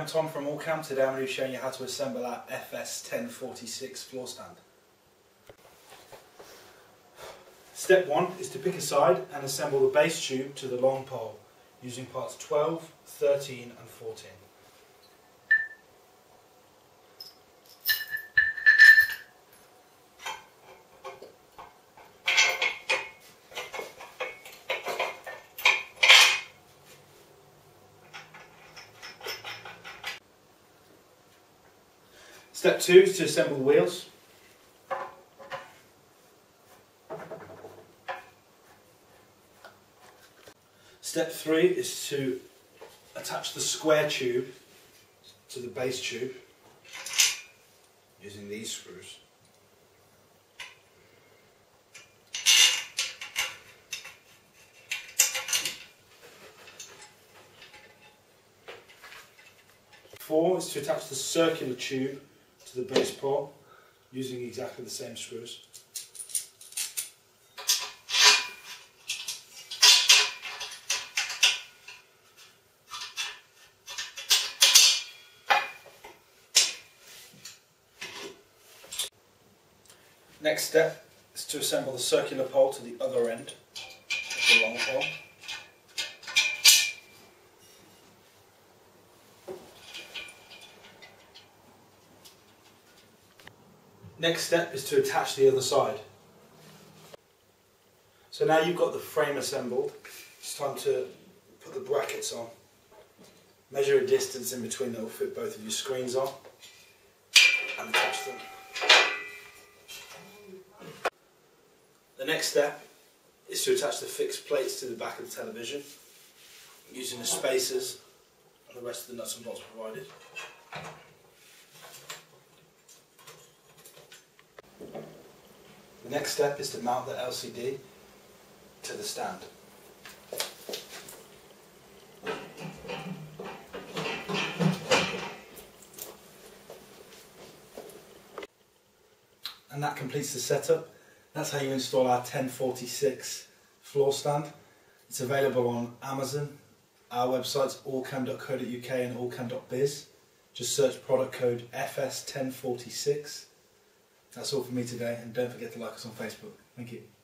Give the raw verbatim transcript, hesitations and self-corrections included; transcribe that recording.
Tom from Allcam. Today I'm going to be showing you how to assemble our F S ten forty-six floor stand. Step one is to pick a side and assemble the base tube to the long pole using parts twelve, thirteen and fourteen. Step two is to assemble the wheels. Step three is to attach the square tube to the base tube using these screws. Four is to attach the circular tube to the base pole using exactly the same screws. Next step is to assemble the circular pole to the other end of the long pole. Next step is to attach the other side. So now you've got the frame assembled, it's time to put the brackets on. Measure a distance in between that will fit both of your screens on and attach them. The next step is to attach the fixed plates to the back of the television using the spacers and the rest of the nuts and bolts provided. The next step is to mount the L C D to the stand. And that completes the setup. That's how you install our ten forty-six floor stand. It's available on Amazon. Our website's allcam dot co dot U K and allcam dot biz. Just search product code F S ten forty-six. That's all from me today, and don't forget to like us on Facebook. Thank you.